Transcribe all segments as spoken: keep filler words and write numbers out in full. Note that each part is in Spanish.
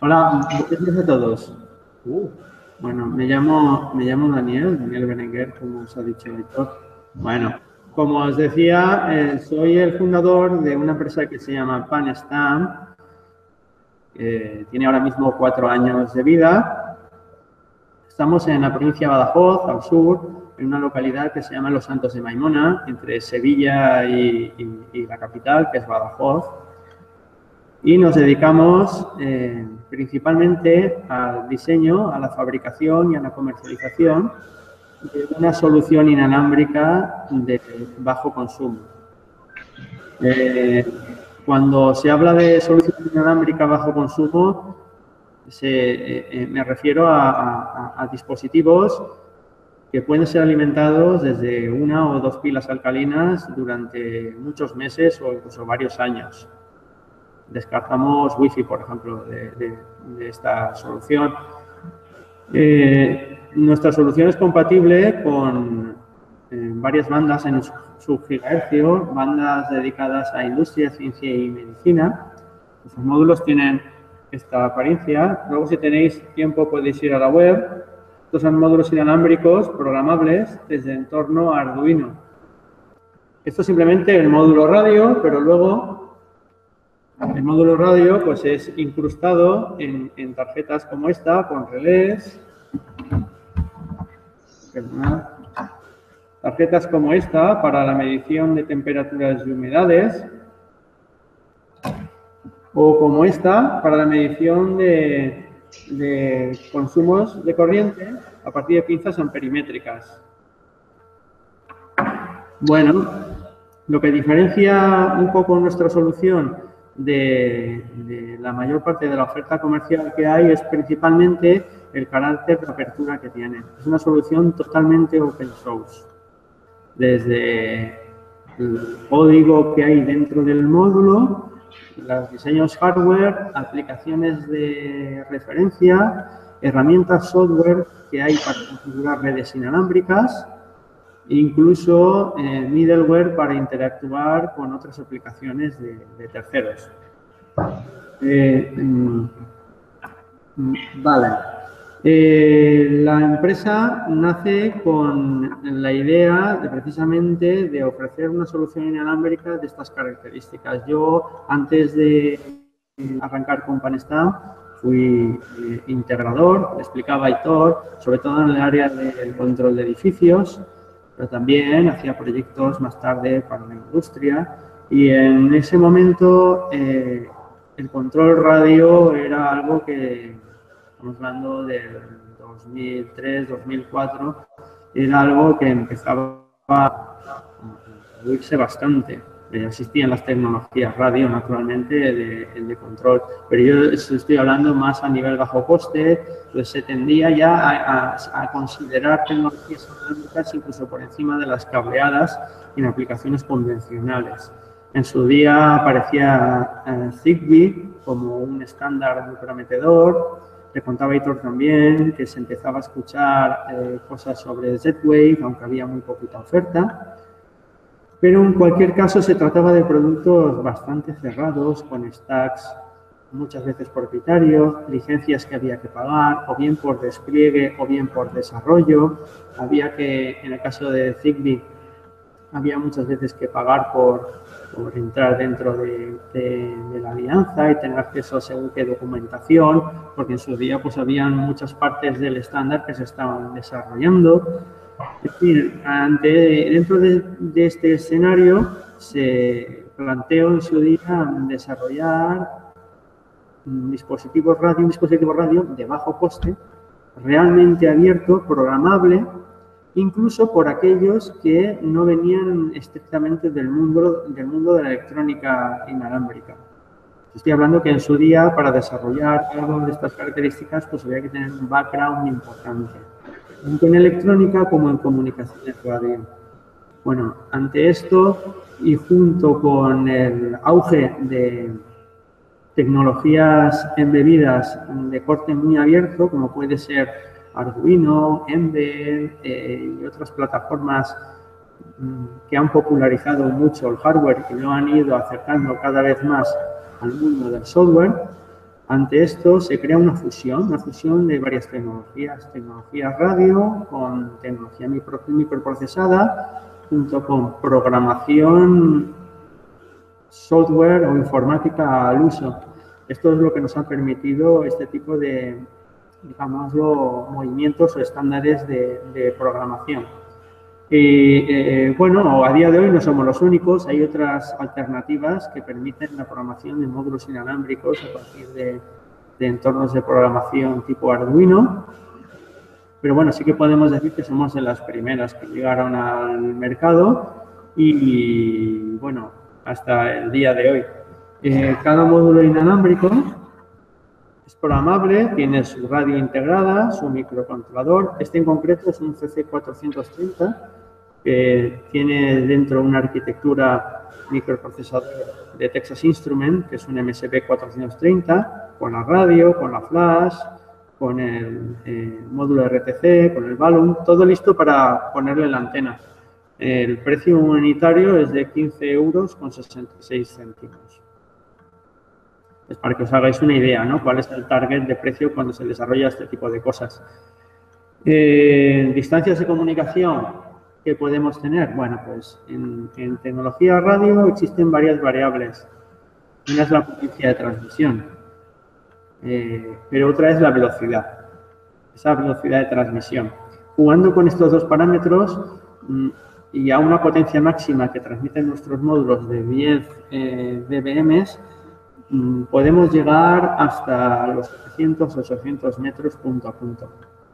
Hola, buenos días a todos. Uh, bueno, me llamo, me llamo Daniel, Daniel Berenguer, como os ha dicho Héctor. Bueno, como os decía, eh, soy el fundador de una empresa que se llama PanStamp, que tiene ahora mismo cuatro años de vida. Estamos en la provincia de Badajoz, al sur, en una localidad que se llama Los Santos de Maimona, entre Sevilla y, y, y la capital, que es Badajoz. Y nos dedicamos eh, principalmente al diseño, a la fabricación y a la comercialización de una solución inalámbrica de bajo consumo. Eh, cuando se habla de solución inalámbrica bajo consumo, se, eh, me refiero a, a, a dispositivos que pueden ser alimentados desde una o dos pilas alcalinas durante muchos meses o incluso varios años. Descartamos Wi-Fi, por ejemplo, de, de, de esta solución. Eh, nuestra solución es compatible con eh, varias bandas en subgigahercio, bandas dedicadas a industria, ciencia y medicina. Los módulos tienen esta apariencia. Luego, si tenéis tiempo, podéis ir a la web. Estos son módulos inalámbricos programables desde entorno Arduino. Esto es simplemente el módulo radio, pero luego el módulo radio pues, es incrustado en, en tarjetas como esta, con relés. Perdonad. Tarjetas como esta para la medición de temperaturas y humedades. O como esta para la medición de, de consumos de corriente a partir de pinzas amperimétricas. Bueno, lo que diferencia un poco nuestra solución De, de la mayor parte de la oferta comercial que hay es principalmente el carácter de apertura que tiene. Es una solución totalmente open source. Desde el código que hay dentro del módulo, los diseños hardware, aplicaciones de referencia, herramientas software que hay para configurar redes inalámbricas, incluso eh, middleware para interactuar con otras aplicaciones de, de terceros. Eh, mm, vale. Eh, la empresa nace con la idea de precisamente de ofrecer una solución inalámbrica de estas características. Yo, antes de arrancar con PanStamp, fui eh, integrador, le explicaba a Aitor, sobre todo en el área del control de edificios, pero también hacía proyectos más tarde para la industria y en ese momento eh, el control radio era algo que, estamos hablando del dos mil tres, dos mil cuatro, era algo que empezaba a oírse bastante. Existían las tecnologías radio, naturalmente, de, de control, pero yo estoy hablando más a nivel bajo coste, pues se tendía ya a, a, a considerar tecnologías inalámbricas incluso por encima de las cableadas en aplicaciones convencionales. En su día aparecía eh, Zigbee como un estándar muy prometedor. Le contaba a Aitor también que se empezaba a escuchar eh, cosas sobre Z-Wave, aunque había muy poquita oferta. Pero en cualquier caso se trataba de productos bastante cerrados, con stacks muchas veces propietarios, licencias que había que pagar, o bien por despliegue o bien por desarrollo. Había que, en el caso de Zigbee, había muchas veces que pagar por, por entrar dentro de, de, de la alianza y tener acceso a según qué documentación, porque en su día pues habían muchas partes del estándar que se estaban desarrollando. Es decir, ante, dentro de, de este escenario se planteó en su día desarrollar un dispositivo radio, un dispositivo radio de bajo coste, realmente abierto, programable, incluso por aquellos que no venían estrictamente del mundo, del mundo de la electrónica inalámbrica. Estoy hablando que en su día, para desarrollar algo de estas características, pues había que tener un background importante, tanto en electrónica como en comunicaciones radio. Bueno, ante esto y junto con el auge de tecnologías embebidas de corte muy abierto, como puede ser Arduino, Mbed eh, y otras plataformas mmm, que han popularizado mucho el hardware y lo han ido acercando cada vez más al mundo del software, Ante esto se crea una fusión, una fusión de varias tecnologías, tecnología radio con tecnología micro, microprocesada, junto con programación, software o informática al uso. Esto es lo que nos ha permitido este tipo de, digámoslo, movimientos o estándares de, de programación. Y eh, bueno, a día de hoy no somos los únicos, hay otras alternativas que permiten la programación de módulos inalámbricos a partir de, de entornos de programación tipo Arduino, pero bueno, sí que podemos decir que somos de las primeras que llegaron al mercado y, y bueno, hasta el día de hoy. Eh, cada módulo inalámbrico es programable, tiene su radio integrada, su microcontrolador. Este en concreto es un C C cuatrocientos treinta, que tiene dentro una arquitectura microprocesador de Texas Instruments, que es un M S B cuatrocientos treinta, con la radio, con la flash, con el eh, módulo R T C, con el balun, todo listo para ponerle la antena. El precio unitario es de quince euros con sesenta y seis céntimos. Es para que os hagáis una idea, ¿no? Cuál es el target de precio cuando se desarrolla este tipo de cosas. Eh, distancias de comunicación que podemos tener. Bueno, pues en, en tecnología radio existen varias variables. Una es la potencia de transmisión, eh, pero otra es la velocidad. Esa velocidad de transmisión. Jugando con estos dos parámetros mmm, y a una potencia máxima que transmiten nuestros módulos de diez eh, dBm, podemos llegar hasta los setecientos, ochocientos metros punto a punto.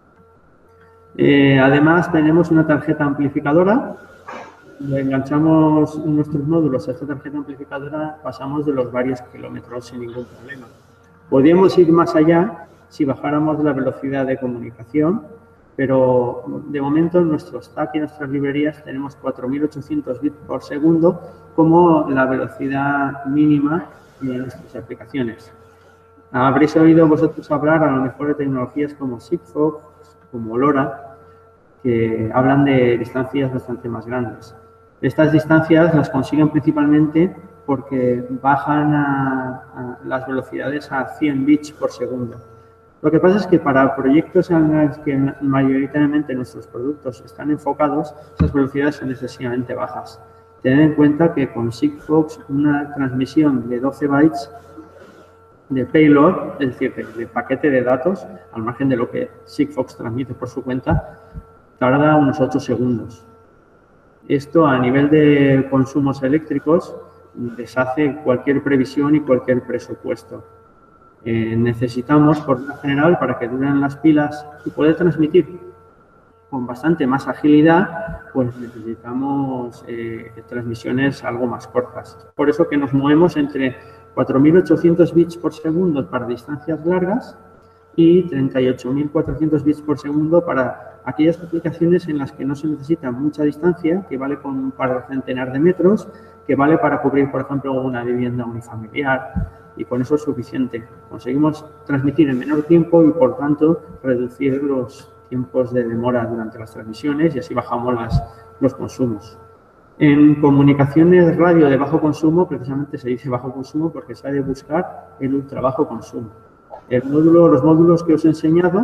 Eh, además, tenemos una tarjeta amplificadora. Cuando enganchamos nuestros módulos a esta tarjeta amplificadora, pasamos de los varios kilómetros sin ningún problema. Podríamos ir más allá si bajáramos la velocidad de comunicación, pero de momento en nuestro stack y en nuestras librerías tenemos cuatro mil ochocientos bits por segundo como la velocidad mínima de nuestras aplicaciones. Habréis oído vosotros hablar a lo mejor de tecnologías como Sigfox, como LoRa, que hablan de distancias bastante más grandes. Estas distancias las consiguen principalmente porque bajan a, a las velocidades a cien bits por segundo. Lo que pasa es que para proyectos en los que mayoritariamente nuestros productos están enfocados, esas velocidades son excesivamente bajas. Tened en cuenta que con Sigfox una transmisión de doce bytes de payload, es decir, de, de paquete de datos, al margen de lo que Sigfox transmite por su cuenta, tarda unos ocho segundos. Esto a nivel de consumos eléctricos deshace cualquier previsión y cualquier presupuesto. Eh, necesitamos, por lo general, para que duren las pilas y poder transmitir con bastante más agilidad, pues necesitamos eh, transmisiones algo más cortas. Por eso que nos movemos entre cuatro mil ochocientos bits por segundo para distancias largas y treinta y ocho mil cuatrocientos bits por segundo para aquellas aplicaciones en las que no se necesita mucha distancia, que vale con un par de centenar de metros, que vale para cubrir, por ejemplo, una vivienda unifamiliar, y con eso es suficiente. Conseguimos transmitir en menor tiempo y, por tanto, reducir los tiempos de demora durante las transmisiones y así bajamos las, los consumos. En comunicaciones radio de bajo consumo, precisamente se dice bajo consumo porque se ha de buscar el ultra bajo consumo. El módulo, los módulos que os he enseñado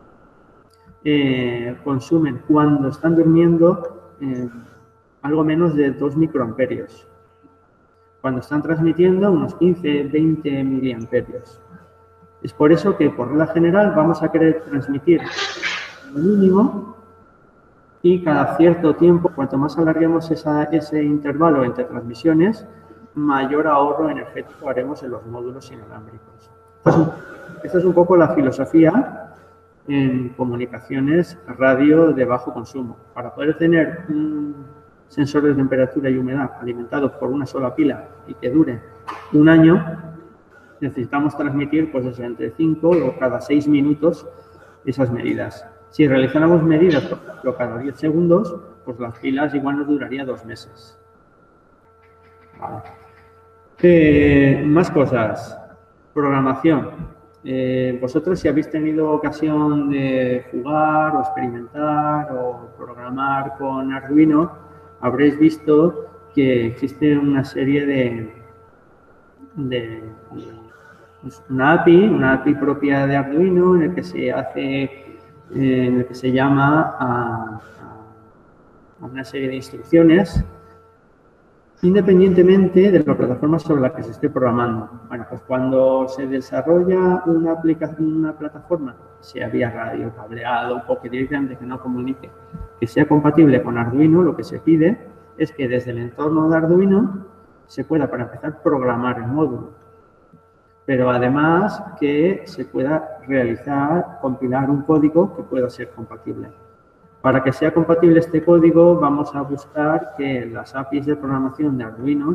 eh, consumen cuando están durmiendo eh, algo menos de dos microamperios. Cuando están transmitiendo unos quince, veinte miliamperios. Es por eso que, por regla general, vamos a querer transmitir lo mínimo y cada cierto tiempo, cuanto más alarguemos esa, ese intervalo entre transmisiones, mayor ahorro energético haremos en los módulos inalámbricos. Pues, esta es un poco la filosofía en comunicaciones radio de bajo consumo. Para poder tener un sensor de temperatura y humedad alimentado por una sola pila y que dure un año, necesitamos transmitir pues entre cinco o cada seis minutos esas medidas. Si realizáramos medidas, por ejemplo, cada diez segundos, pues las pilas igual nos duraría dos meses. Vale. Eh, más cosas. Programación. Eh, vosotros, si habéis tenido ocasión de jugar o experimentar o programar con Arduino, habréis visto que existe una serie de, de pues una A P I, una A P I propia de Arduino en el que se hace, eh, en el que se llama a, a una serie de instrucciones independientemente de la plataforma sobre la que se esté programando. Bueno, pues cuando se desarrolla una aplicación, una plataforma, sea vía radio, cableado o que directamente que no comunique, que sea compatible con Arduino, lo que se pide es que desde el entorno de Arduino se pueda, para empezar, programar el módulo, pero además que se pueda realizar, compilar un código que pueda ser compatible. Para que sea compatible este código, vamos a buscar que las A P Is de programación de Arduino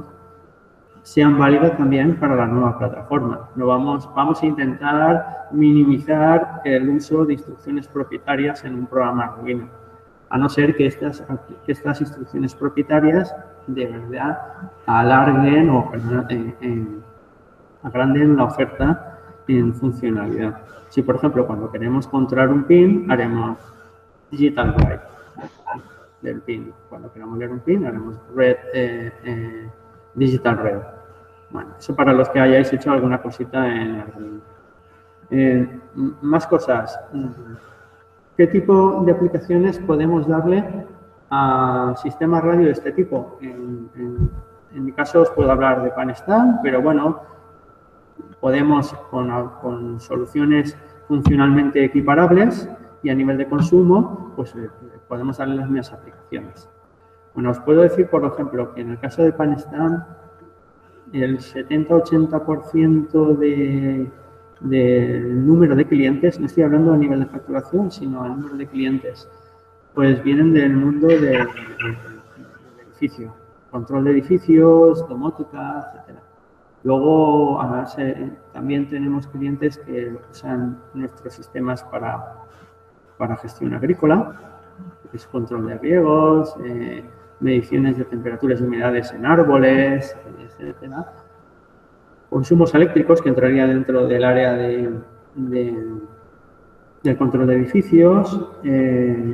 sean válidas también para la nueva plataforma. No vamos, vamos a intentar minimizar el uso de instrucciones propietarias en un programa Arduino, a no ser que estas, que estas instrucciones propietarias de verdad alarguen o eh, eh, agranden la oferta en funcionalidad. Si, por ejemplo, cuando queremos controlar un pin, haremos digital write del pin. Cuando queramos leer un pin, haremos read, eh, eh, digital read. Bueno, eso para los que hayáis hecho alguna cosita en Arduino. Eh, más cosas. ¿Qué tipo de aplicaciones podemos darle a sistemas radio de este tipo? En, en, en mi caso os puedo hablar de PanStan, pero bueno, podemos con, con soluciones funcionalmente equiparables y a nivel de consumo, pues eh, podemos darle las mismas aplicaciones. Bueno, os puedo decir, por ejemplo, que en el caso de PanStan, el setenta a ochenta por ciento de, del número de clientes, no estoy hablando a nivel de facturación, sino al número de clientes, pues vienen del mundo del de, de, de edificio, control de edificios, domótica, etcétera. Luego, además, eh, también tenemos clientes que usan nuestros sistemas para para gestión agrícola, que es control de riegos, eh, mediciones de temperaturas y humedades en árboles, etcétera. Consumos eléctricos, que entraría dentro del área de, de, del control de edificios, eh,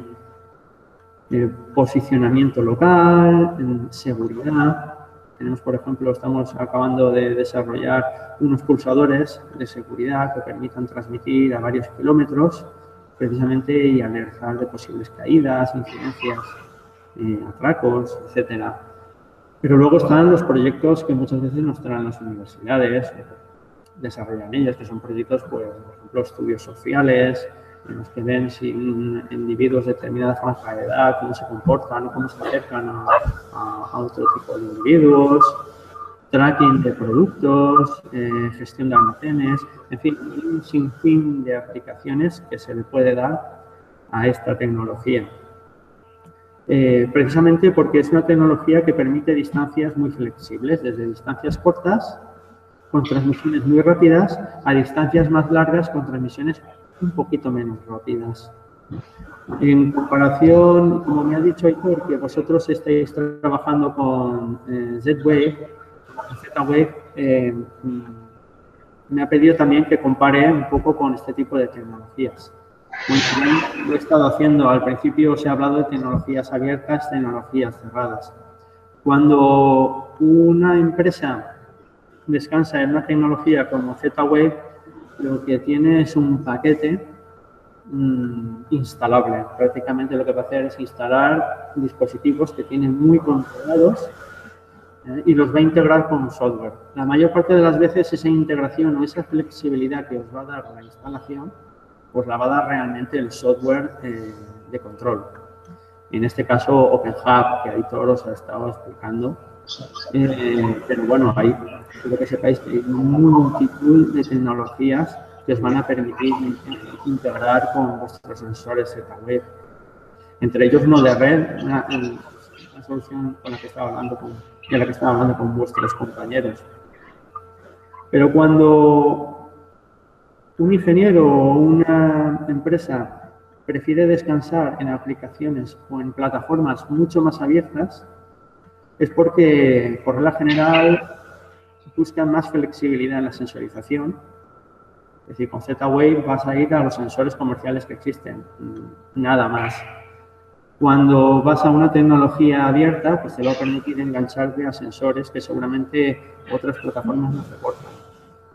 eh, posicionamiento local, seguridad. Tenemos, por ejemplo, estamos acabando de desarrollar unos pulsadores de seguridad que permitan transmitir a varios kilómetros precisamente y alertar de posibles caídas, incidencias, eh, atracos, etcétera. Pero luego están los proyectos que muchas veces nos traen las universidades, eh, desarrollan ellos, que son proyectos, pues, por ejemplo, estudios sociales, en los que ven si individuos de determinada franja de edad, cómo se comportan, cómo se acercan a, a, a otro tipo de individuos, tracking de productos, eh, gestión de almacenes, en fin, un sinfín de aplicaciones que se le puede dar a esta tecnología. Eh, precisamente porque es una tecnología que permite distancias muy flexibles, desde distancias cortas, con transmisiones muy rápidas, a distancias más largas, con transmisiones un poquito menos rápidas. En comparación, como me ha dicho Aitor, que vosotros estáis trabajando con eh, Z-Wave, Z-Wave eh, me ha pedido también que compare un poco con este tipo de tecnologías. Bueno, lo he estado haciendo. Al principio os he hablado de tecnologías abiertas, tecnologías cerradas. Cuando una empresa descansa en una tecnología como Z-Wave, lo que tiene es un paquete mmm, instalable. Prácticamente lo que va a hacer es instalar dispositivos que tienen muy controlados ¿eh? y los va a integrar con software. La mayor parte de las veces esa integración o esa flexibilidad que os va a dar la instalación, pues la va a dar realmente el software eh, de control. En este caso, OpenHub, que Aitor os ha estado explicando. Eh, pero bueno, hay, quiero que sepáis que hay multitud de tecnologías que os van a permitir integrar con vuestros sensores Z-Wave. Entre ellos uno de red, una, una solución con la que estaba hablando con, de la que estaba hablando con vuestros compañeros. Pero cuando un ingeniero o una empresa prefiere descansar en aplicaciones o en plataformas mucho más abiertas, es porque, por regla general, buscan más flexibilidad en la sensorización. Es decir, con Z-Wave vas a ir a los sensores comerciales que existen, nada más. Cuando vas a una tecnología abierta, pues te va a permitir engancharte a sensores que seguramente otras plataformas no soportan.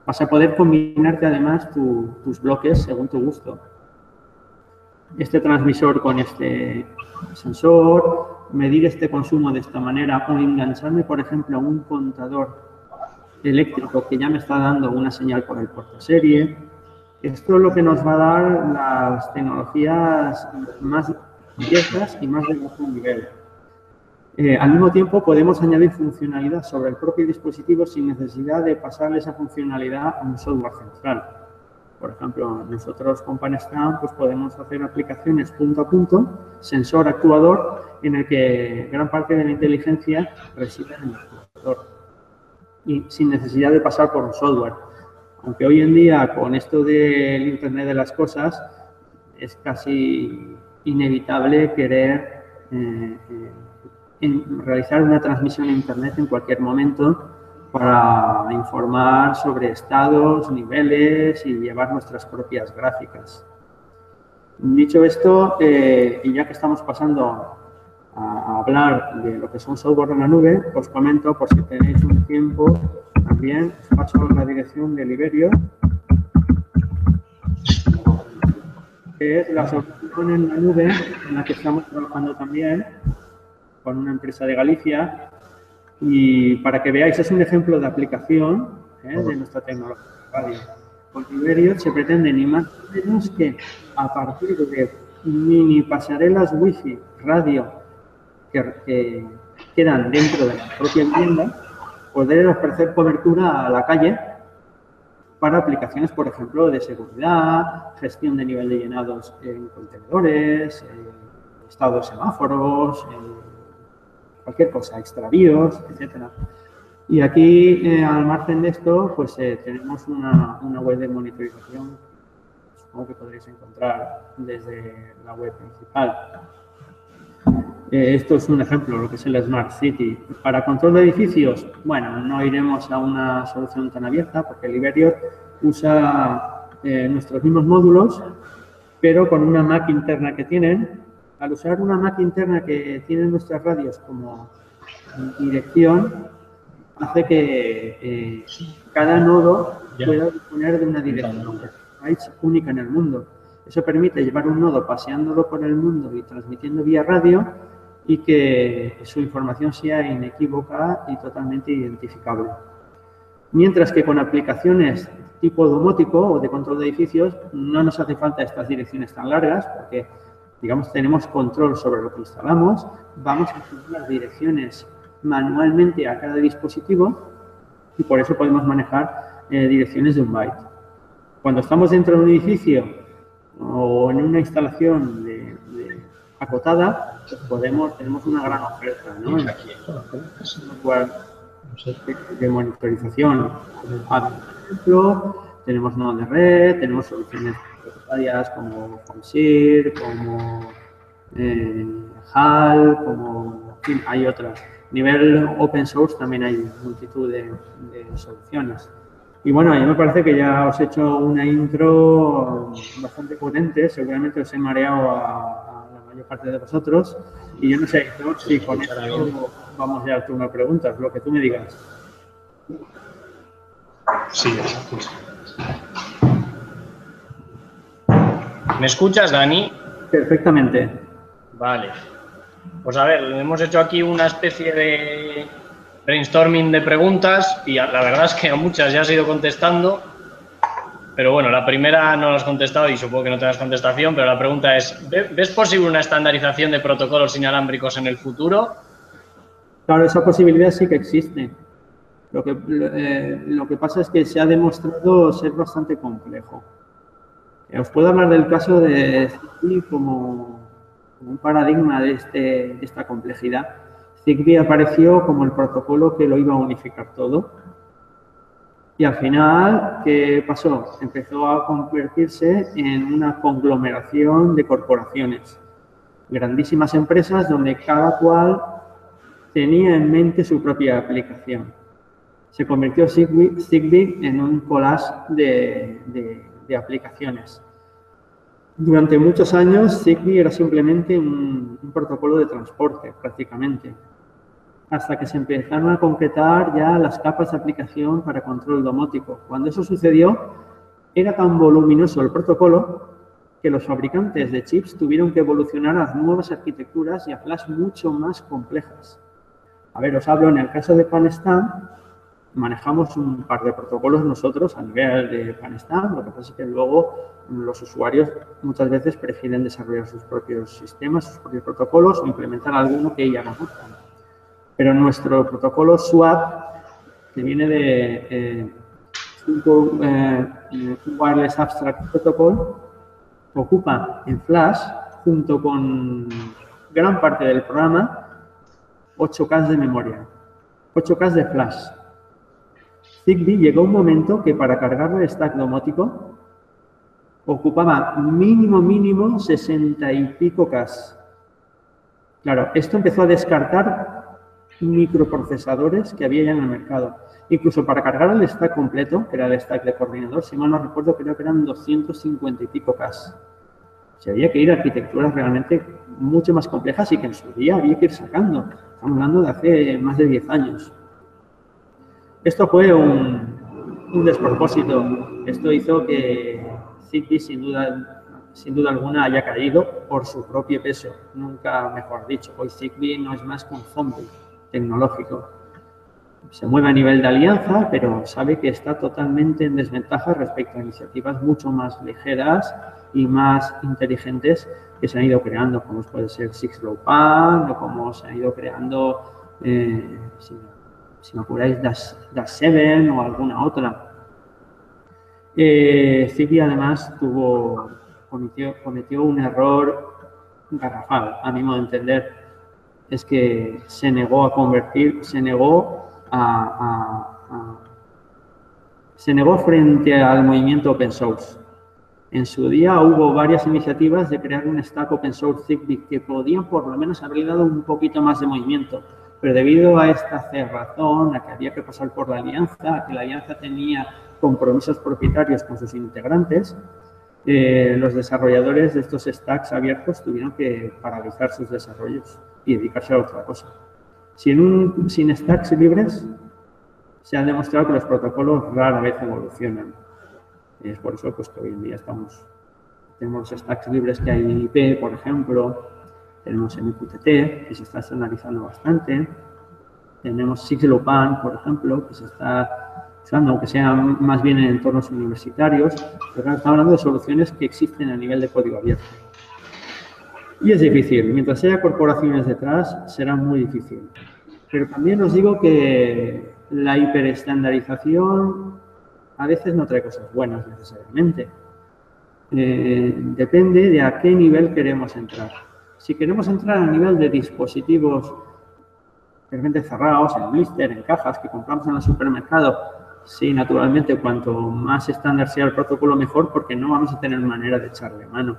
Vas a poder combinarte además tu, tus bloques según tu gusto. Este transmisor con este sensor, medir este consumo de esta manera o engancharme, por ejemplo, a un contador eléctrico que ya me está dando una señal por el portaserie. Esto es lo que nos va a dar las tecnologías más viejas y más de bajo nivel. Eh, al mismo tiempo, podemos añadir funcionalidad sobre el propio dispositivo sin necesidad de pasarle esa funcionalidad a un software central. Por ejemplo, nosotros con PanScan pues podemos hacer aplicaciones punto a punto, sensor actuador, en el que gran parte de la inteligencia reside en el actuador y sin necesidad de pasar por un software. Aunque hoy en día, con esto del Internet de las cosas, es casi inevitable querer eh, eh, en realizar una transmisión a Internet en cualquier momento para informar sobre estados, niveles y llevar nuestras propias gráficas. Dicho esto, eh, y ya que estamos pasando a, a hablar de lo que son software en la nube, os comento, por si tenéis un tiempo, también os paso la dirección de Liberio, que es la solución en la nube en la que estamos trabajando también con una empresa de Galicia. Y para que veáis, es un ejemplo de aplicación ¿eh? de nuestra tecnología radio. Con Liberio se pretende ni más ni menos que a partir de mini pasarelas wifi radio que, que quedan dentro de la propia vivienda, poder ofrecer cobertura a la calle para aplicaciones, por ejemplo, de seguridad, gestión de nivel de llenados en contenedores, eh, estado de semáforos, eh, cualquier cosa, extravíos, etcétera. Y aquí, eh, al margen de esto, pues eh, tenemos una, una web de monitorización, supongo que podréis encontrar desde la web principal. Eh, esto es un ejemplo, lo que es el Smart City. Para control de edificios, bueno, no iremos a una solución tan abierta porque Liberio usa eh, nuestros mismos módulos, pero con una Mac interna que tienen. Al usar una Mac interna que tienen nuestras radios como dirección, hace que eh, cada nodo pueda disponer de una dirección única en el mundo. Eso permite llevar un nodo paseándolo por el mundo y transmitiendo vía radio y que su información sea inequívoca y totalmente identificable. Mientras que con aplicaciones tipo domótico o de control de edificios no nos hace falta estas direcciones tan largas porque, digamos, tenemos control sobre lo que instalamos, vamos a asignar las direcciones manualmente a cada dispositivo y por eso podemos manejar eh, direcciones de un byte. Cuando estamos dentro de un edificio o en una instalación de, de acotada, pues podemos, tenemos una gran oferta, ¿no? En software de monitorización. Por ejemplo, tenemos nodos de red, tenemos soluciones propietarias como FormSIR, como eh, H A L, como, en fin, hay otras. A nivel open source también hay multitud de, de soluciones. Y bueno, a mí me parece que ya os he hecho una intro bastante potente, seguramente os he mareado a, a la mayor parte de vosotros. Y yo no sé, si con esto vamos ya al turno de preguntas, lo que tú me digas. Sí, exacto. ¿Me escuchas, Dani? Perfectamente. Vale. Pues a ver, hemos hecho aquí una especie de brainstorming de preguntas y la verdad es que a muchas ya has ido contestando, pero bueno, la primera no la has contestado y supongo que no tengas contestación, pero la pregunta es, ¿ves posible una estandarización de protocolos inalámbricos en el futuro? Claro, esa posibilidad sí que existe. Lo que, eh, lo que pasa es que se ha demostrado ser bastante complejo. Eh, os puedo hablar del caso de Zigbee como, como un paradigma de, este, de esta complejidad. Zigbee apareció como el protocolo que lo iba a unificar todo. Y al final, ¿qué pasó? Empezó a convertirse en una conglomeración de corporaciones. Grandísimas empresas donde cada cual tenía en mente su propia aplicación. Se convirtió Zigbee, Zigbee en un collage de, de, de aplicaciones. Durante muchos años, Zigbee era simplemente un, un protocolo de transporte, prácticamente. hasta que se empezaron a concretar ya las capas de aplicación para control domótico. Cuando eso sucedió, era tan voluminoso el protocolo que los fabricantes de chips tuvieron que evolucionar a nuevas arquitecturas y a flash mucho más complejas. A ver, os hablo, en el caso de PanStam, manejamos un par de protocolos nosotros a nivel de PanStam, lo que pasa es que luego los usuarios muchas veces prefieren desarrollar sus propios sistemas, sus propios protocolos o implementar alguno que ya conozcan. Pero nuestro protocolo S W A P, que viene de eh, eh, Wireless Abstract Protocol, ocupa en Flash, junto con gran parte del programa, ocho K de memoria, ocho K de Flash. Zigbee llegó un momento que para cargarle el stack domótico ocupaba mínimo, mínimo sesenta y pico K. Claro, esto empezó a descartar microprocesadores que había ya en el mercado. Incluso para cargar el stack completo, que era el stack de coordinador, si mal no recuerdo, creo que eran doscientos cincuenta y pico K. O sea, había que ir a arquitecturas realmente mucho más complejas y que en su día había que ir sacando. Estamos hablando de hace más de diez años. Esto fue un, un despropósito. Esto hizo que Zigbee, sin duda, sin duda alguna, haya caído por su propio peso. Nunca mejor dicho. Hoy Zigbee no es más que un zombie tecnológico. Se mueve a nivel de alianza, pero sabe que está totalmente en desventaja respecto a iniciativas mucho más ligeras y más inteligentes que se han ido creando, como puede ser sixlowpan o como se han ido creando, eh, si, si me apuráis, Dash siete o alguna otra. Eh, Zigbee además tuvo, cometió, cometió un error garrafal, a mi modo de entender, es que se negó a convertir, se negó A, a, a, se negó frente al movimiento open source. En su día hubo varias iniciativas de crear un stack open source Zigbee que podían por lo menos haberle dado un poquito más de movimiento, pero debido a esta cerrazón, a que había que pasar por la alianza, a que la alianza tenía compromisos propietarios con sus integrantes, eh, los desarrolladores de estos stacks abiertos tuvieron que paralizar sus desarrollos y dedicarse a otra cosa. Sin, un, sin stacks libres, se ha demostrado que los protocolos rara vez evolucionan. Y es por eso pues, que hoy en día estamos, tenemos los stacks libres que hay en I P, por ejemplo, tenemos M Q T T, que se está analizando bastante, tenemos sixlowpan, por ejemplo, que se está usando, aunque sea más bien en entornos universitarios, pero claro, estamos hablando de soluciones que existen a nivel de código abierto. Y es difícil, mientras haya corporaciones detrás, será muy difícil. Pero también os digo que la hiperestandarización a veces no trae cosas buenas necesariamente. Eh, depende de a qué nivel queremos entrar. Si queremos entrar a nivel de dispositivos realmente cerrados, en blister, en cajas que compramos en el supermercado, sí, naturalmente, cuanto más estándar sea el protocolo, mejor, porque no vamos a tener manera de echarle mano.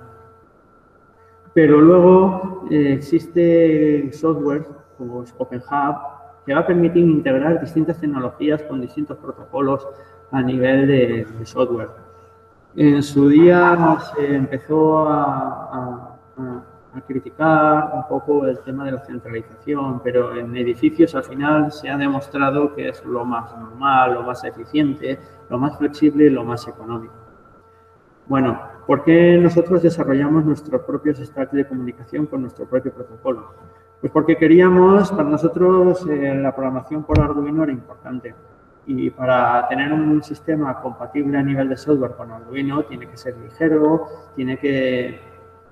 Pero luego eh, existe software como OpenHub que va a permitir integrar distintas tecnologías con distintos protocolos a nivel de, de software. En su día se empezó a, a, a, a criticar un poco el tema de la centralización, pero en edificios al final se ha demostrado que es lo más normal, lo más eficiente, lo más flexible y lo más económico. Bueno, ¿por qué nosotros desarrollamos nuestros propios stacks de comunicación con nuestro propio protocolo? Pues porque queríamos, para nosotros, eh, la programación por Arduino era importante. Y para tener un sistema compatible a nivel de software con Arduino, tiene que ser ligero, tiene que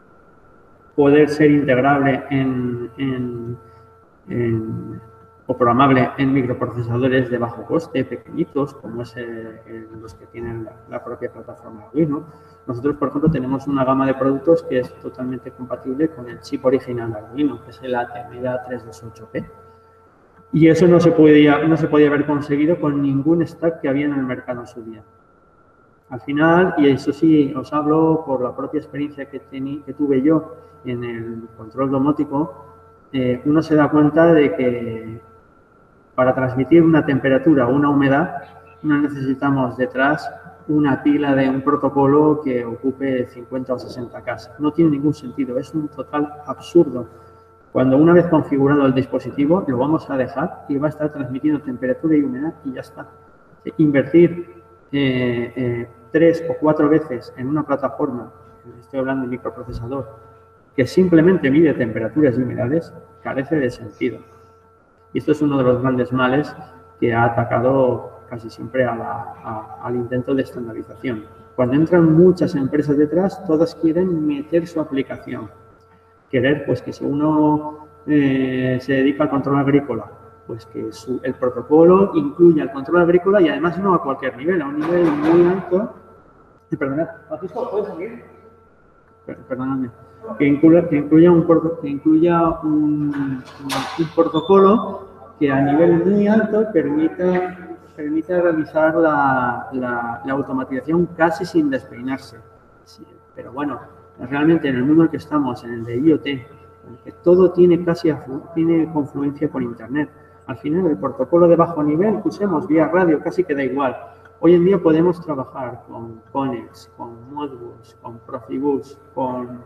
poder ser integrable en, en, en, o programable en microprocesadores de bajo coste, pequeñitos, como es el, el, los que tienen la, la propia plataforma Arduino. Nosotros, por ejemplo, tenemos una gama de productos que es totalmente compatible con el chip original de Arduino, que es el Atemida trescientos veintiocho P. Y eso no se, podía, no se podía haber conseguido con ningún stack que había en el mercado en su día. Al final, y eso sí, os hablo por la propia experiencia que, tení, que tuve yo en el control domótico, eh, uno se da cuenta de que para transmitir una temperatura o una humedad, no necesitamos detrás una pila de un protocolo que ocupe cincuenta o sesenta K. No tiene ningún sentido, es un total absurdo. Cuando una vez configurado el dispositivo, lo vamos a dejar y va a estar transmitiendo temperatura y humedad y ya está. Invertir eh, eh, tres o cuatro veces en una plataforma, estoy hablando de microprocesador, que simplemente mide temperaturas y humedades, carece de sentido. Y esto es uno de los grandes males que ha atacado casi siempre a la, a, al intento de estandarización. Cuando entran muchas empresas detrás, todas quieren meter su aplicación. Querer, pues, que si uno eh, se dedica al control agrícola, pues que su, el protocolo incluya el control agrícola y además no a cualquier nivel, a un nivel muy alto. Eh, perdonad, Francisco, ¿puedes seguir? Perdóname. Que incluya, que incluya, un, que incluya un, un, un protocolo que a nivel muy alto permita, permita realizar la, la, la automatización casi sin despeinarse. Sí, pero bueno, realmente en el mundo en el que estamos, en el de IoT, en el que todo tiene casi tiene confluencia con Internet, al final el protocolo de bajo nivel que usemos vía radio casi que da igual. Hoy en día podemos trabajar con Connex, con Modbus, con Profibus, con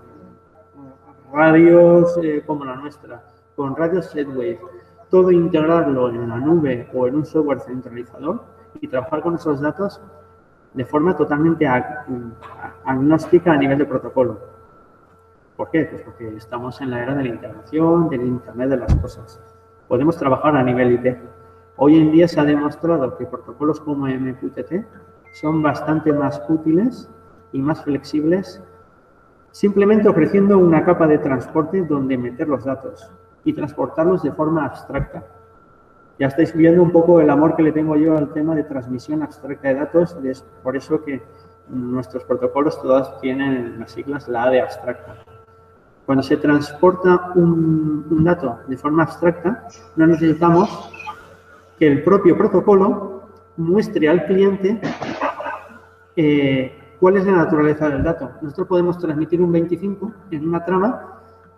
radios eh, como la nuestra, con radios Z-Wave, todo integrarlo en la nube o en un software centralizador y trabajar con esos datos de forma totalmente ag agnóstica a nivel de protocolo. ¿Por qué? Pues porque estamos en la era de la integración, del Internet de las cosas. Podemos trabajar a nivel I T. Hoy en día se ha demostrado que protocolos como M Q T T son bastante más útiles y más flexibles, simplemente ofreciendo una capa de transporte donde meter los datos y transportarlos de forma abstracta. Ya estáis viendo un poco el amor que le tengo yo al tema de transmisión abstracta de datos, es por eso que nuestros protocolos todas tienen las siglas la A de abstracta. Cuando se transporta un, un dato de forma abstracta, no necesitamos que el propio protocolo muestre al cliente eh, cuál es la naturaleza del dato. Nosotros podemos transmitir un veinticinco en una trama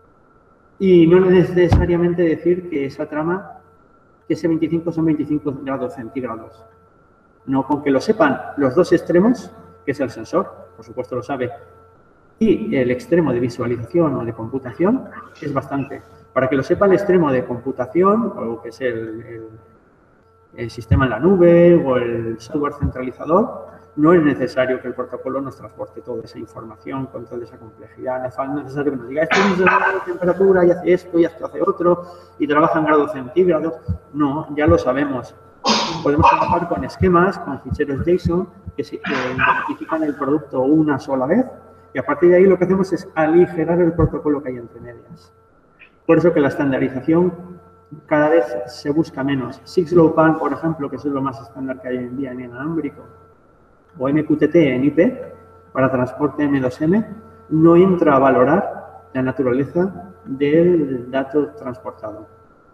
y no necesariamente decir que esa trama, que ese veinticinco son veinticinco grados centígrados. No, con que lo sepan los dos extremos, que es el sensor, por supuesto lo sabe, y el extremo de visualización o de computación, es bastante. Para que lo sepa el extremo de computación, o que es el, el, el sistema en la nube o el software centralizador, no es necesario que el protocolo nos transporte toda esa información con toda esa complejidad. No es necesario que nos diga, esto es de temperatura y hace esto y esto hace otro y trabaja en grados centígrados. No, ya lo sabemos. Podemos trabajar con esquemas, con ficheros JSON que, se, que identifican el producto una sola vez y a partir de ahí lo que hacemos es aligerar el protocolo que hay entre medias. Por eso que la estandarización cada vez se busca menos. six-LoWPAN, por ejemplo, que es lo más estándar que hay hoy en día en inalámbrico, o M Q T T en I P, para transporte M dos M, no entra a valorar la naturaleza del dato transportado.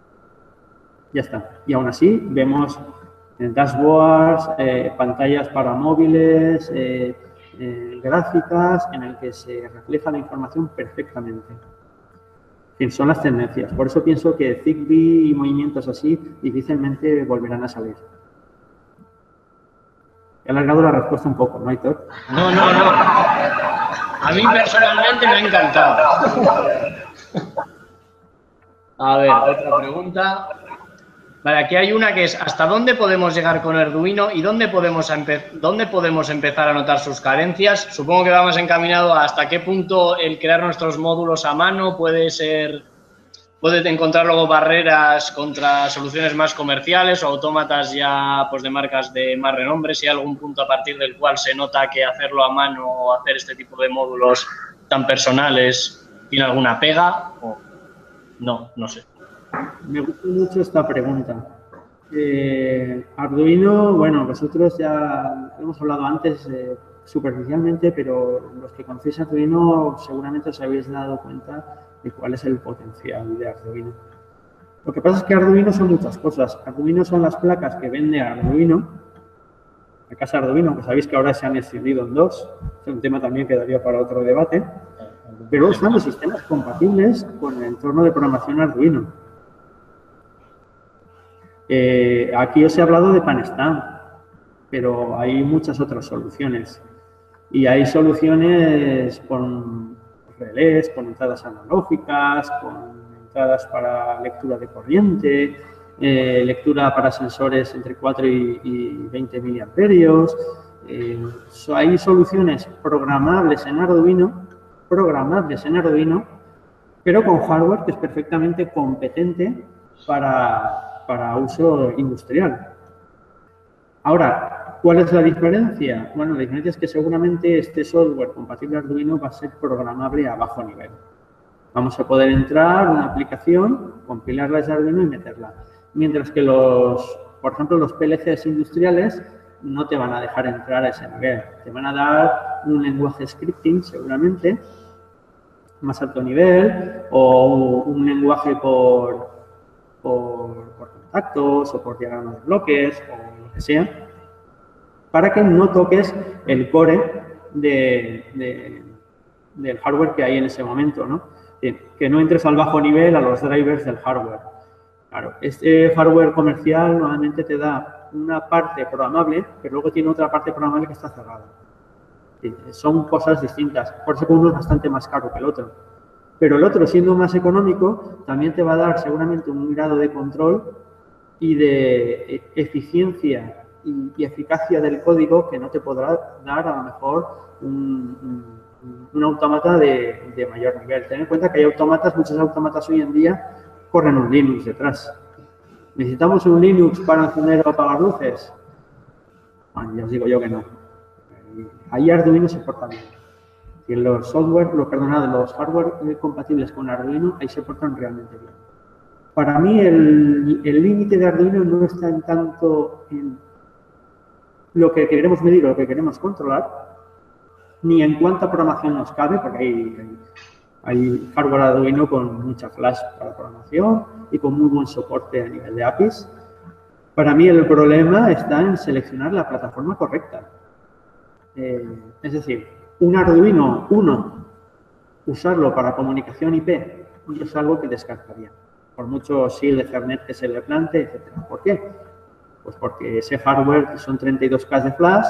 Ya está. Y aún así vemos dashboards, eh, pantallas para móviles, eh, eh, gráficas en el que se refleja la información perfectamente. En fin, son las tendencias. Por eso pienso que Zigbee y movimientos así difícilmente volverán a salir. He alargado la respuesta un poco, ¿no, Aitor? No, no, no. A mí personalmente me ha encantado. A ver, otra pregunta. Vale, aquí hay una que es, ¿hasta dónde podemos llegar con Arduino y dónde podemos, dónde podemos empezar a notar sus carencias? Supongo que vamos encaminado a hasta qué punto el crear nuestros módulos a mano puede ser, puede encontrar luego barreras contra soluciones más comerciales o autómatas ya pues de marcas de más renombre, si hay algún punto a partir del cual se nota que hacerlo a mano o hacer este tipo de módulos tan personales tiene alguna pega o no, no sé. Me gusta mucho esta pregunta. Eh, Arduino, bueno, vosotros ya hemos hablado antes eh, superficialmente, pero los que conocéis Arduino seguramente os habéis dado cuenta de cuál es el potencial de Arduino. Lo que pasa es que Arduino son muchas cosas. Arduino son las placas que vende Arduino, la casa Arduino, que sabéis que ahora se han escindido en dos, es un tema también que daría para otro debate, pero luego están los sistemas compatibles con el entorno de programación Arduino. Eh, aquí os he hablado de PanStamp, pero hay muchas otras soluciones. Y hay soluciones con relés, con entradas analógicas, con entradas para lectura de corriente, eh, lectura para sensores entre cuatro y veinte miliamperios. Eh, so, hay soluciones programables en Arduino, programables en Arduino, pero con hardware que es perfectamente competente para, para uso industrial. Ahora, ¿cuál es la diferencia? Bueno, la diferencia es que seguramente este software compatible Arduino va a ser programable a bajo nivel. Vamos a poder entrar a una aplicación, compilarla desde Arduino y meterla. Mientras que los, por ejemplo, los P L Cs industriales no te van a dejar entrar a ese nivel. Te van a dar un lenguaje scripting, seguramente, más alto nivel, o un lenguaje por, por, por contactos o por diagramas de bloques o lo que sea, para que no toques el core de, de, del hardware que hay en ese momento, ¿no? Que no entres al bajo nivel a los drivers del hardware. Claro, este hardware comercial normalmente te da una parte programable, pero luego tiene otra parte programable que está cerrada. Son cosas distintas, por eso uno es bastante más caro que el otro. Pero el otro, siendo más económico, también te va a dar seguramente un grado de control y de eficiencia y, y eficacia del código que no te podrá dar a lo mejor un, un, un autómata de, de mayor nivel. Ten en cuenta que hay autómatas, muchos autómatas hoy en día corren un Linux detrás. ¿Necesitamos un Linux para encender o apagar luces? Bueno, ya os digo yo que no. Ahí Arduino se porta bien. Y los software, los, perdonad, los hardware compatibles con Arduino, ahí se portan realmente bien. Para mí el límite de Arduino no está en tanto en lo que queremos medir o lo que queremos controlar, ni en cuánta programación nos cabe, porque hay, hay, hay hardware Arduino con mucha flash para programación y con muy buen soporte a nivel de A P Is. Para mí el problema está en seleccionar la plataforma correcta. Eh, es decir, un Arduino uno, usarlo para comunicación I P, es algo que descartaría. Por mucho S I L, Ethernet que se le plante, etcétera. ¿Por qué? Pues porque ese hardware son treinta y dos K de flash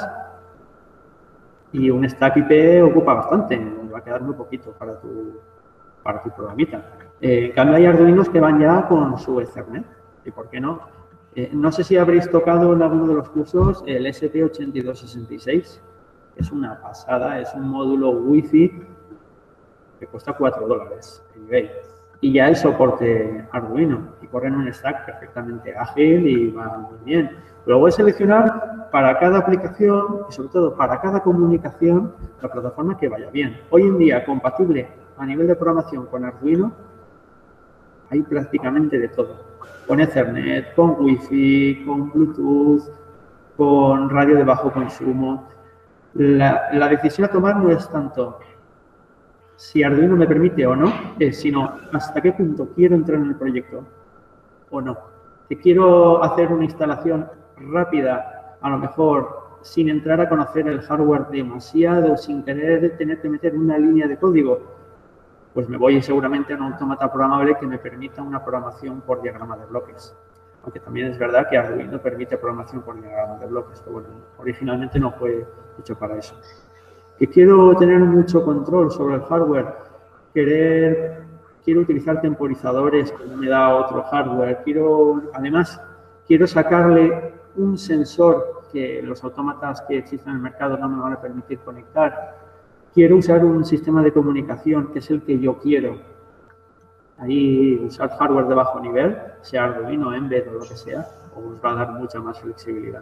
y un stack I P ocupa bastante, va a quedar muy poquito para tu, para tu programita. Eh, en cambio hay Arduinos que van ya con su Ethernet. ¿Y por qué no? Eh, no sé si habréis tocado en alguno de los cursos el S T ochenta y dos sesenta y seis. Es una pasada, es un módulo Wi-Fi que cuesta cuatro dólares en eBay. Y ya el soporte Arduino, y corre en un stack perfectamente ágil y va muy bien. Luego es seleccionar para cada aplicación y sobre todo para cada comunicación la plataforma que vaya bien. Hoy en día, compatible a nivel de programación con Arduino, hay prácticamente de todo. Con Ethernet, con Wi-Fi, con Bluetooth, con radio de bajo consumo. La, la decisión a tomar no es tanto si Arduino me permite o no, eh, sino hasta qué punto quiero entrar en el proyecto o no. Si quiero hacer una instalación rápida, a lo mejor sin entrar a conocer el hardware demasiado, sin querer tener que meter una línea de código, pues me voy seguramente a un autómata programable que me permita una programación por diagrama de bloques. Aunque también es verdad que Arduino permite programación por diagrama de bloques, pero bueno, originalmente no fue hecho para eso. Que quiero tener mucho control sobre el hardware, querer, quiero utilizar temporizadores que no me da otro hardware, quiero, además, quiero sacarle un sensor que los autómatas que existen en el mercado no me van a permitir conectar, quiero usar un sistema de comunicación que es el que yo quiero. Ahí usar hardware de bajo nivel, sea Arduino, Mbed o lo que sea, os va a dar mucha más flexibilidad.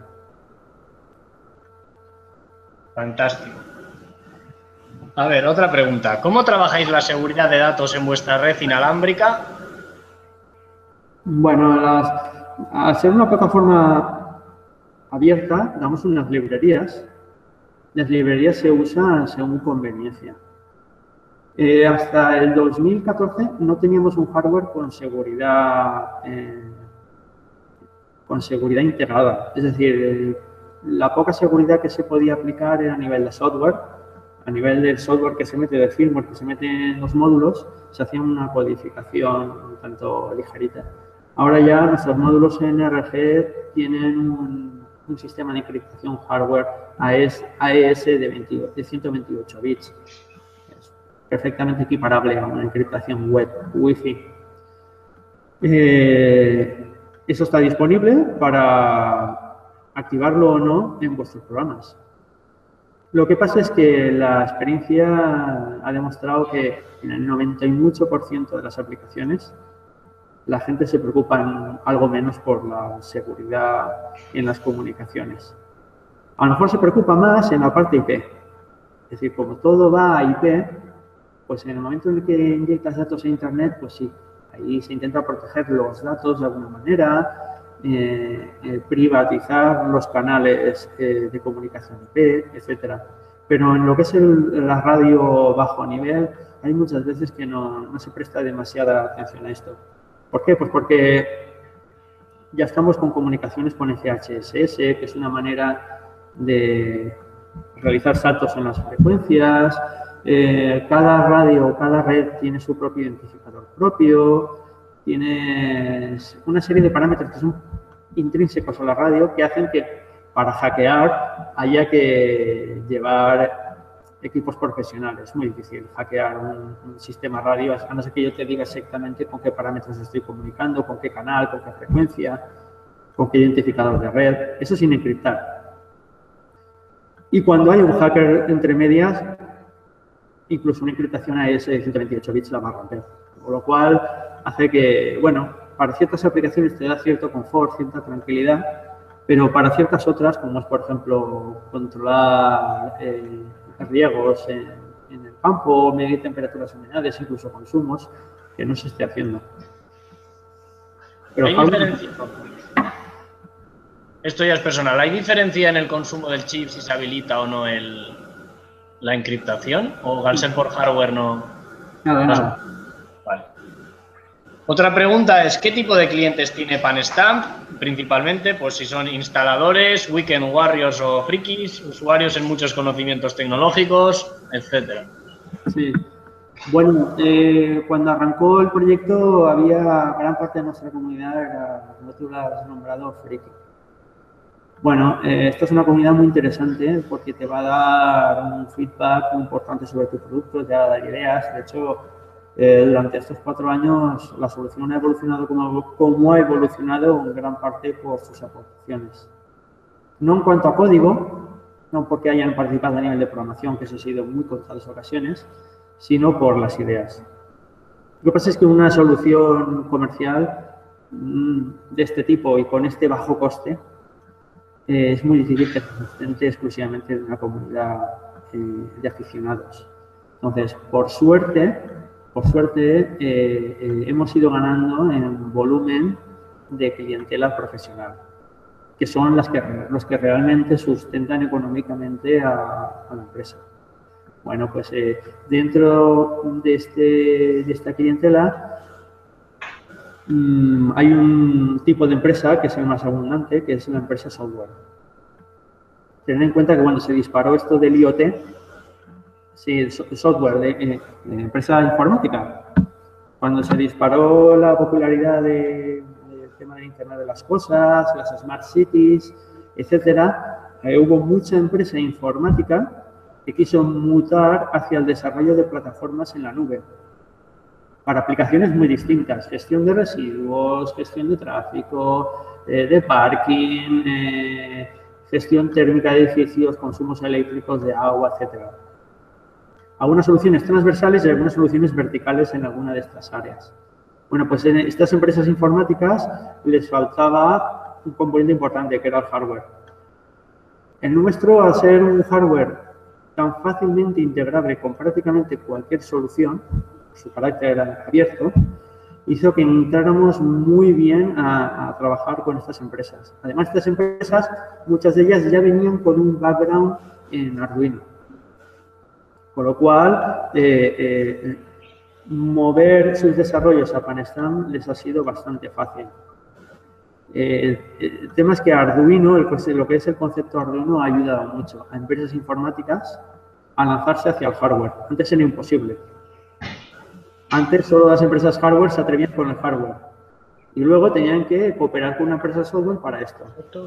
Fantástico. A ver, otra pregunta. ¿Cómo trabajáis la seguridad de datos en vuestra red inalámbrica? Bueno, las, al ser una plataforma abierta, damos unas librerías. Las librerías se usan según conveniencia. Eh, hasta el dos mil catorce no teníamos un hardware con seguridad, eh, con seguridad integrada. Es decir, eh, la poca seguridad que se podía aplicar era a nivel de software. A nivel del software que se mete, del firmware que se mete en los módulos, se hacía una codificación un tanto ligerita. Ahora ya nuestros módulos N R G tienen un, un sistema de encriptación hardware A E S de, de ciento veintiocho bits. Es perfectamente equiparable a una encriptación web Wi-Fi. Eh, eso está disponible para activarlo o no en vuestros programas. Lo que pasa es que la experiencia ha demostrado que en el noventa y ocho por ciento de las aplicaciones la gente se preocupa en algo menos por la seguridad en las comunicaciones. A lo mejor se preocupa más en la parte I P. Es decir, como todo va a I P, pues en el momento en el que inyectas datos a Internet, pues sí, ahí se intenta proteger los datos de alguna manera, eh, eh, privatizar los canales eh, de comunicación I P, etcétera. Pero en lo que es el, la radio bajo nivel, hay muchas veces que no, no se presta demasiada atención a esto. ¿Por qué? Pues porque ya estamos con comunicaciones con F H S S, que es una manera de realizar saltos en las frecuencias. Eh, cada radio, cada red tiene su propio identificador propio, tiene una serie de parámetros que son intrínsecos a la radio que hacen que para hackear haya que llevar equipos profesionales. Es muy difícil hackear un, un sistema radio, a no ser que yo te diga exactamente con qué parámetros estoy comunicando, con qué canal, con qué frecuencia, con qué identificador de red. Eso sin encriptar. Y cuando hay un hacker entre medias, incluso una encriptación A E S de ciento veintiocho bits la va a romper. Con lo cual hace que, bueno, para ciertas aplicaciones te da cierto confort, cierta tranquilidad, pero para ciertas otras, como es, por ejemplo, controlar eh, riegos en, en el campo, medir temperaturas humedades, incluso consumos, que no se esté haciendo. Pero ¿Hay diferencia? Esto ya es personal. ¿Hay diferencia en el consumo del chip si se habilita o no el, la encriptación? ¿O al ser por hardware no? Nada, no nada. Vale. Otra pregunta es, ¿qué tipo de clientes tiene PanStamp? Principalmente, pues si son instaladores, weekend warriors o frikis, usuarios en muchos conocimientos tecnológicos, etcétera. Sí. Bueno, eh, cuando arrancó el proyecto había gran parte de nuestra comunidad, era, como tú lo has nombrado, friki. Bueno, eh, esta es una comunidad muy interesante porque te va a dar un feedback muy importante sobre tu producto, te va a dar ideas. De hecho, eh, durante estos cuatro años la solución ha evolucionado como, como ha evolucionado en gran parte por sus aportaciones. No en cuanto a código, no porque hayan participado a nivel de programación, que eso ha sido muy contadas ocasiones, sino por las ideas. Lo que pasa es que una solución comercial mmm, de este tipo y con este bajo coste eh, es muy difícil que se sustente exclusivamente de una comunidad eh, de aficionados. Entonces, por suerte, por suerte eh, eh, hemos ido ganando en volumen de clientela profesional, que son las que, los que realmente sustentan económicamente a, a la empresa. Bueno, pues eh, dentro de, este, de esta clientela mmm, hay un tipo de empresa que es el más abundante, que es la empresa software. Tened en cuenta que cuando se disparó esto del I O T, sí, el software de, eh, de empresa informática, cuando se disparó la popularidad de, del tema de Internet de las cosas, las smart cities, etcétera, eh, hubo mucha empresa informática que quiso mutar hacia el desarrollo de plataformas en la nube para aplicaciones muy distintas, gestión de residuos, gestión de tráfico, eh, de parking, eh, gestión térmica de edificios, consumos eléctricos de agua, etcétera. Algunas soluciones transversales y algunas soluciones verticales en alguna de estas áreas. Bueno, pues en estas empresas informáticas les faltaba un componente importante, que era el hardware. El nuestro, al ser un hardware tan fácilmente integrable con prácticamente cualquier solución, su carácter abierto, hizo que entráramos muy bien a, a trabajar con estas empresas. Además, estas empresas, muchas de ellas ya venían con un background en Arduino. Con lo cual, eh, eh, mover sus desarrollos a PanStamp les ha sido bastante fácil. Eh, el tema es que Arduino, el, lo que es el concepto Arduino, ha ayudado mucho a empresas informáticas a lanzarse hacia el hardware. Antes era imposible. Antes solo las empresas hardware se atrevían con el hardware. Y luego tenían que cooperar con una empresa software para esto.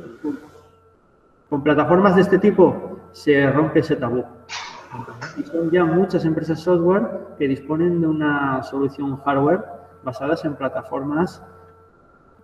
Con plataformas de este tipo se rompe ese tabú. Y son ya muchas empresas software que disponen de una solución hardware basadas en plataformas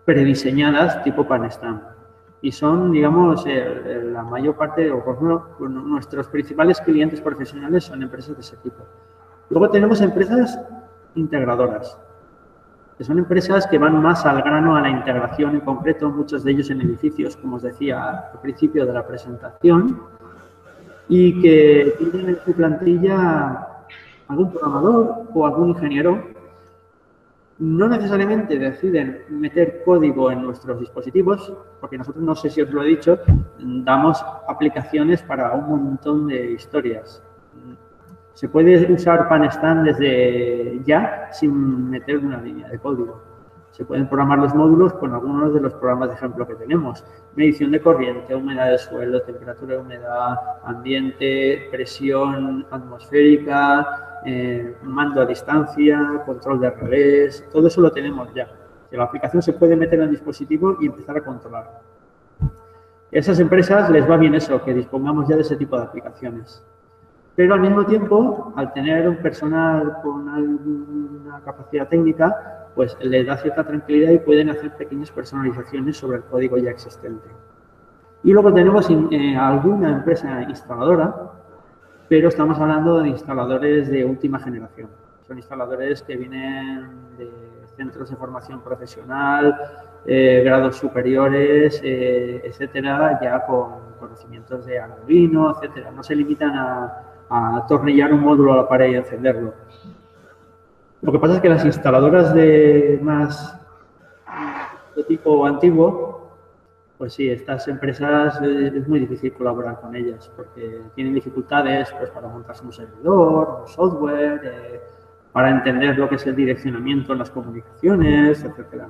prediseñadas tipo PanStam. Y son, digamos, eh, la mayor parte, o por ejemplo, nuestros principales clientes profesionales son empresas de ese tipo. Luego tenemos empresas integradoras, que son empresas que van más al grano, a la integración en concreto, muchos de ellos en edificios, como os decía al principio de la presentación, y que tienen en su plantilla algún programador o algún ingeniero. No necesariamente deciden meter código en nuestros dispositivos, porque nosotros, no sé si os lo he dicho, damos aplicaciones para un montón de historias. Se puede usar PanStam desde ya sin meter una línea de código. Se pueden programar los módulos con algunos de los programas de ejemplo que tenemos. Medición de corriente, humedad del suelo, temperatura de humedad, ambiente, presión atmosférica, eh, mando a distancia, control de relés, todo eso lo tenemos ya. La aplicación se puede meter en el dispositivo y empezar a controlar. A esas empresas les va bien eso, que dispongamos ya de ese tipo de aplicaciones. Pero al mismo tiempo, al tener un personal con una, una capacidad técnica, pues le da cierta tranquilidad y pueden hacer pequeñas personalizaciones sobre el código ya existente. Y luego tenemos eh, alguna empresa instaladora, pero estamos hablando de instaladores de última generación. Son instaladores que vienen de centros de formación profesional, eh, grados superiores, eh, etcétera, ya con conocimientos de Arduino, etcétera. No se limitan a a atornillar un módulo a la pared y encenderlo. Lo que pasa es que las instaladoras de más de tipo antiguo, pues sí, estas empresas eh, es muy difícil colaborar con ellas porque tienen dificultades pues, para montarse un servidor, un software, eh, para entender lo que es el direccionamiento en las comunicaciones, etcétera.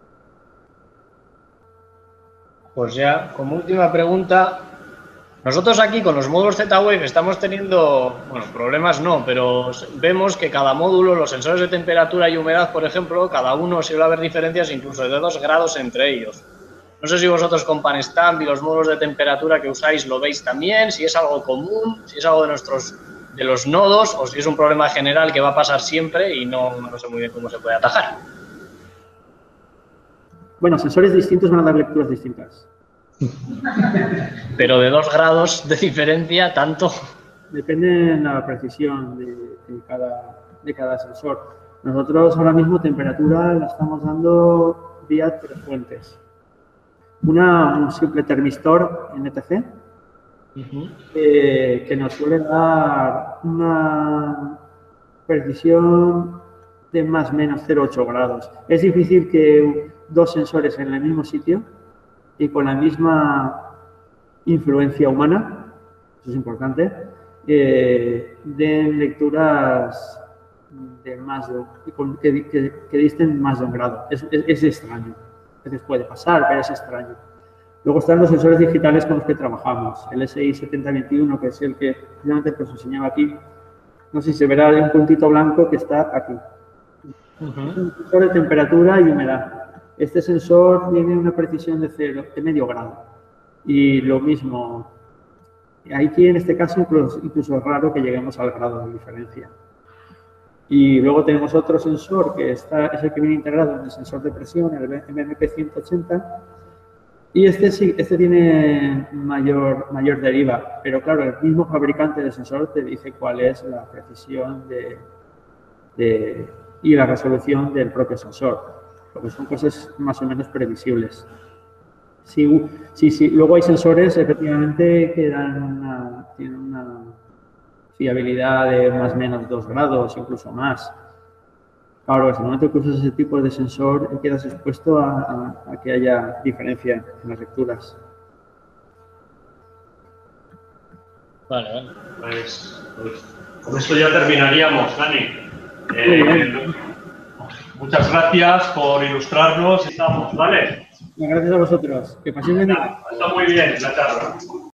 Pues ya, como última pregunta, nosotros aquí con los módulos Z-Wave estamos teniendo, bueno, problemas no, pero vemos que cada módulo, los sensores de temperatura y humedad, por ejemplo, cada uno suele haber diferencias incluso de dos grados entre ellos. No sé si vosotros con PanStam y los módulos de temperatura que usáis lo veis también, si es algo común, si es algo de nuestros de los nodos o si es un problema general que va a pasar siempre y no, no sé muy bien cómo se puede atajar. Bueno, sensores distintos van a dar lecturas distintas. Pero de dos grados de diferencia, ¿tanto? Depende de la precisión de, de, cada, de cada sensor. Nosotros ahora mismo temperatura la estamos dando vía tres fuentes. Una, un simple termistor N T C, uh-huh. eh, que nos suele dar una precisión de más o menos cero coma ocho grados. Es difícil que dos sensores en el mismo sitio y con la misma influencia humana, eso es importante, eh, den lecturas de más de, que, que, que disten más de un grado. Es, es, es extraño. A veces puede pasar, pero es extraño. Luego están los sensores digitales con los que trabajamos. El S I setenta veintiuno, que es el que finalmente pues, os enseñaba aquí. No sé si se verá un puntito blanco que está aquí. Uh-huh. Es un sensor de temperatura y humedad. Este sensor tiene una precisión de, cero, de medio grado. Y lo mismo, aquí en este caso incluso, incluso es raro que lleguemos al grado de diferencia. Y luego tenemos otro sensor que está, es el que viene integrado en el sensor de presión, el M M P ciento ochenta. Y este sí, este tiene mayor, mayor deriva, pero claro, el mismo fabricante del sensor te dice cuál es la precisión de, de, y la resolución del propio sensor, porque son cosas más o menos previsibles. Sí, sí, sí. Luego hay sensores efectivamente que dan una, tienen una fiabilidad de más o menos dos grados, incluso más. Claro, en el momento que usas ese tipo de sensor, quedas expuesto a, a, a que haya diferencia en las lecturas. Vale, vale. Pues, pues con esto ya terminaríamos, Dani. Eh, muchas gracias por ilustrarnos. Estamos, ¿vale? Gracias a vosotros. Que paséis bien. Está muy bien la charla.